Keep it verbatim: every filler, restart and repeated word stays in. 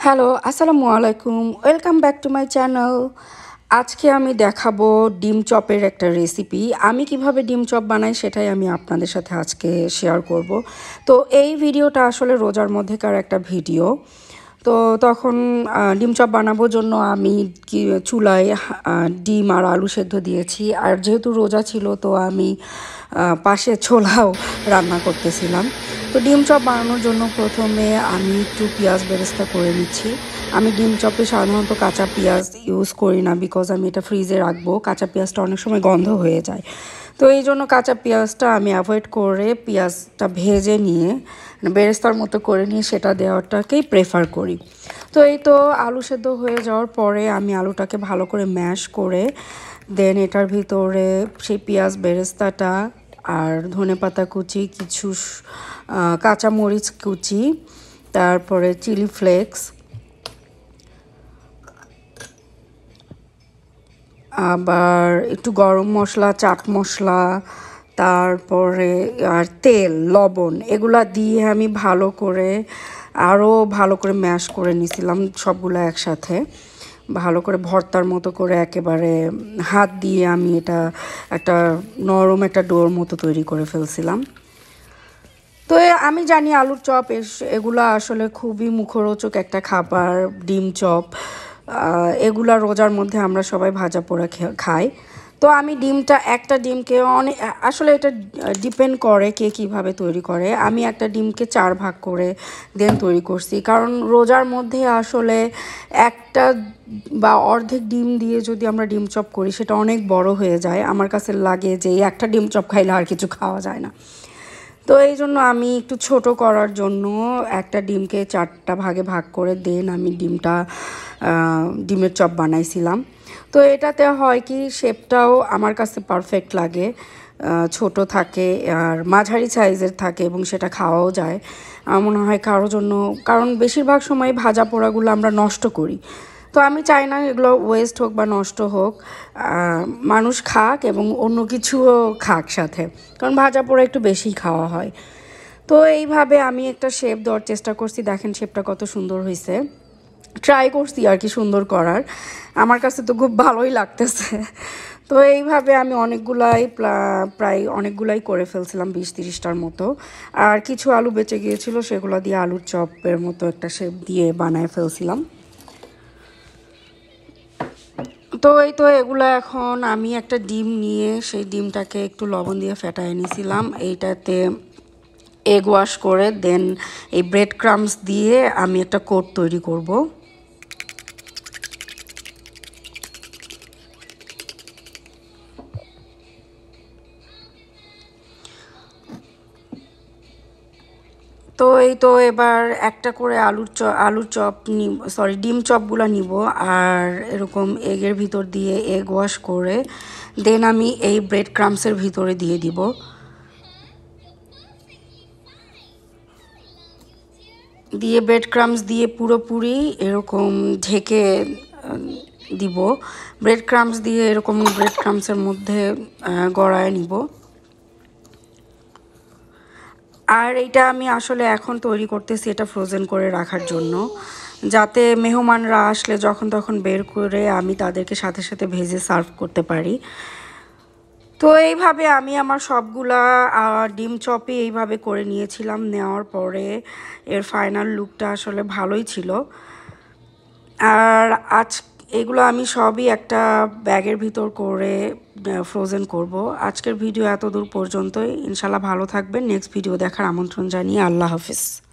Hello, আসসালামু আলাইকুম। Welcome back to my channel. আজকে আমি দেখাবো ডিম চপের একটা রেসিপি। আমি কিভাবে ডিম চপ বানাই সেটাই আমি আপনাদের সাথে আজকে শেয়ার করব। তো এই ভিডিওটা আসলে রোজার মধ্যেকার একটা ভিডিও। তো তখন ডিম চপ বানানোর জন্য আমি কি চুলায় ডিম আর আলু সেদ্ধ দিয়েছি। আর যেহেতু রোজা ছিল তো আমি পাশে ছোলাও রান্না করতেছিলাম। তো ডিম চপ বানানোর জন্য প্রথমে আমি একটু পেঁয়াজ বেরেস্তা করে নিচ্ছি। আমি ডিম চপে সাধারণত কাঁচা পেঁয়াজ ইউজ করি না, বিকজ আমি এটা ফ্রিজে রাখবো। কাঁচা পেঁয়াজটা অনেক সময় গন্ধ হয়ে যায়, তো এই জন্য কাঁচা পেঁয়াজটা আমি অ্যাভয়েড করে পেঁয়াজটা ভেজে নিয়ে বেরেস্তার মতো করে নিয়ে সেটা দেওয়াটাকেই প্রেফার করি। তো এই তো আলু সেদ্ধ হয়ে যাওয়ার পরে আমি আলুটাকে ভালো করে ম্যাশ করে দেন এটার ভিতরে সেই পেঁয়াজ বেরেস্তাটা আর ধনেপাতা কুচি, কিছু কাঁচামরিচ কুচি, তারপরে চিলি ফ্লেক্স, আবার একটু গরম মশলা, চাট মশলা, তারপরে আর তেল, লবণ, এগুলা দিয়ে আমি ভালো করে আরও ভালো করে ম্যাশ করে নিয়েছিলাম সবগুলো একসাথে। ভালো করে ভর্তার মতো করে একেবারে হাত দিয়ে আমি এটা একটা নরম একটা ডোর মতো তৈরি করে ফেলছিলাম। তো আমি জানি আলুর চপ এগুলা আসলে খুবই মুখরোচক একটা খাবার। ডিম চপ এগুলা রোজার মধ্যে আমরা সবাই ভাজা পোড়া খাই। তো আমি ডিমটা একটা ডিমকে অনেক আসলে এটা ডিপেন্ড করে কে কীভাবে তৈরি করে। আমি একটা ডিমকে চার ভাগ করে দেন তৈরি করছি, কারণ রোজার মধ্যে আসলে একটা বা অর্ধেক ডিম দিয়ে যদি আমরা ডিম চপ করি সেটা অনেক বড় হয়ে যায়। আমার কাছে লাগে যে একটা ডিম চপ খাইলে আর কিছু খাওয়া যায় না। তো এই জন্য আমি একটু ছোট করার জন্য একটা ডিমকে চারটা ভাগে ভাগ করে দেন আমি ডিমটা ডিমের চপ বানাইছিলাম। তো এটাতে হয় কি, শেপটাও আমার কাছে পারফেক্ট লাগে, ছোট থাকে আর মাঝারি সাইজের থাকে এবং সেটা খাওয়াও যায়। আমার মনে হয় কারোর জন্য, কারণ বেশিরভাগ সময় ভাজা পোড়াগুলো আমরা নষ্ট করি। তো আমি চাই না এগুলো ওয়েস্ট হোক বা নষ্ট হোক, মানুষ খাক এবং অন্য কিছুও খাক সাথে, কারণ ভাজা পোড়া একটু বেশি খাওয়া হয়। তো এইভাবে আমি একটা শেপ দেওয়ার চেষ্টা করছি। দেখেন শেপটা কত সুন্দর হয়েছে। ট্রাই করছি আর কি সুন্দর করার, আমার কাছে তো খুব ভালোই লাগতেছে। তো এইভাবে আমি অনেকগুলাই প্রায় অনেকগুলাই করে ফেলছিলাম, বিশ তিরিশটার মতো। আর কিছু আলু বেঁচে গিয়েছিল, সেগুলো দিয়ে আলুর চপের মতো একটা শেপ দিয়ে বানায় ফেলছিলাম। তো এই তো এগুলো এখন আমি একটা ডিম নিয়ে সেই ডিমটাকে একটু লবণ দিয়ে ফেটায় নিয়েছিলাম। এইটাতে এগ ওয়াশ করে দেন এই ব্রেড ক্রাম্বস দিয়ে আমি একটা কোট তৈরি করব। তো এই তো এবার একটা করে আলুর চ আলুর চপ নিব, সরি ডিম চপগুলো নিব আর এরকম এগের ভিতর দিয়ে এগ ওয়াশ করে দেন আমি এই ব্রেড ক্রাম্বসের ভিতরে দিয়ে দিব। দিয়ে ব্রেড ক্রাম্বস দিয়ে পুরোপুরি এরকম ঢেকে দিব। ব্রেড ক্রাম্বস দিয়ে এরকম ব্রেড ক্রাম্বসের মধ্যে গড়ায় নিব। আর এইটা আমি আসলে এখন তৈরি করতেছি এটা ফ্রোজেন করে রাখার জন্য, যাতে মেহমানরা আসলে যখন তখন বের করে আমি তাদেরকে সাথে সাথে ভেজে সার্ভ করতে পারি। তো এইভাবে আমি আমার সবগুলা ডিম চপই এইভাবে করে নিয়েছিলাম। নেওয়ার পরে এর ফাইনাল লুকটা আসলে ভালোই ছিল। আর আজ এগুলো আমি সবই একটা ব্যাগের ভিতর করে ফ্রোজেন করব। আজকের ভিডিও এত দূর পর্যন্তই। ইনশাল্লাহ ভালো থাকবেন। নেক্সট ভিডিও দেখার আমন্ত্রণ জানিয়ে আল্লাহ হাফিজ।